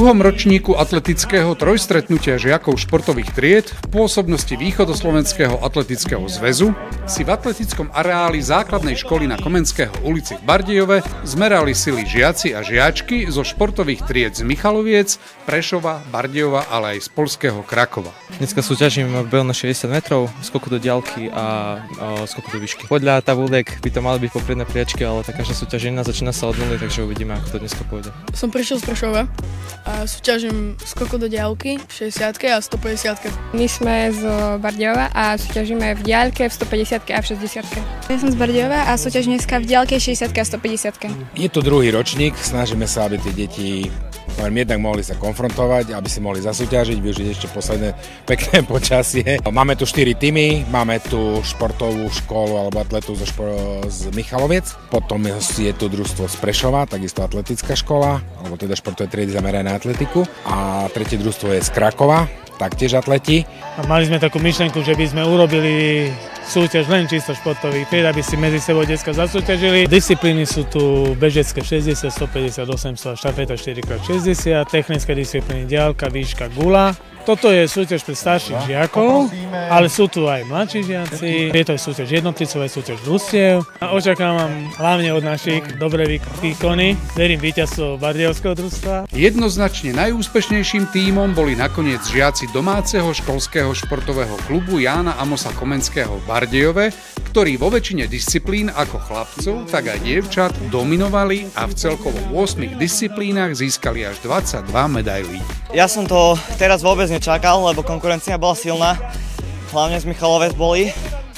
druhom ročníku atletického trojstretnutia žiakov športových tried v pôsobnosti Východoslovenského atletického zväzu si v atletickom areáli základnej školy na Komenského ulici v Bardejove zmerali sily žiaci a žiačky zo športových tried z Michaloviec, Prešova, Bardejova, ale aj z poľského Krakova. Dneska súťažím v behu na 60 metrov, skoku do diaľky a skoku do výšky. Podľa tabúlek by to mali byť popredné priačky, ale tá každá súťažina začína sa od nuly, takže uvidíme, ako to dneska pôjde. Som prišiel z Prešova a súťažím skoku do diaľky v 60 a 150. My sme z Bardejova a súťažíme v diaľke, v 150 a v 60. Ja som z Bardejova a súťažím dneska v diaľke 60 a 150. Je to druhý ročník, snažíme sa, aby tie deti jednak mohli sa konfrontovať, aby si mohli zasúťažiť, využiť ešte posledné pekné počasie. Máme tu 4 týmy, máme tu športovú školu alebo atletu z Michaloviec, potom je tu družstvo z Prešova, takisto atletická škola, alebo teda športové triedy zamerané na atletiku, a tretie družstvo je z Krakova, taktiež atleti. A mali sme takú myšlenku, že by sme urobili súťaž len čisto športových tried, aby si medzi sebou detská zasúťažili. Disciplíny sú tu bežecké 60, 150, 800, štafeta 4x60, technické disciplíny diaľka, výška, gula. Toto je súťaž pre starších žiakov, ale sú tu aj mladší žiaci. Je to aj súťaž jednotlivcov, aj súťaž družstiev. A očakávam hlavne od našich dobré výkony. Verím víťazstvo Bardejovského družstva. Jednoznačne najúspešnejším tímom boli nakoniec žiaci domáceho školského športového klubu Jána Amosa Komenského v Bardejove, ktorí vo väčšine disciplín ako chlapcov, tak aj dievčat dominovali a v celkovo 8 disciplínach získali až 22 medailí. Ja som to teraz vôbec nečakal, lebo konkurencia bola silná, hlavne z Michalovec boli,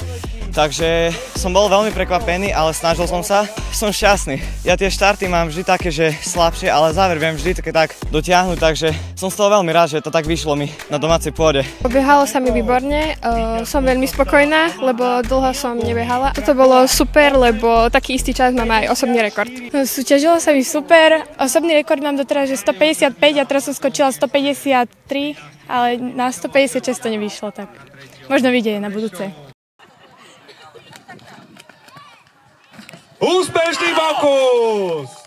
takže som bol veľmi prekvapený, ale snažil som sa. Som šťastný. Ja tie štarty mám vždy také, že slabšie, ale záver viem vždy tak dotiahnuť, takže som z toho veľmi rád, že to tak vyšlo mi na domácej pôde. Obiehalo sa mi výborne, som veľmi spokojná, lebo dlho som nebehala. Toto bolo super, lebo taký istý čas mám aj osobný rekord. Súťažilo sa mi super, osobný rekord mám doteraz, že 155 a teraz som skočila 153, ale na 156 to nevyšlo, tak možno vyjde na budúce. Úspešný Bakus!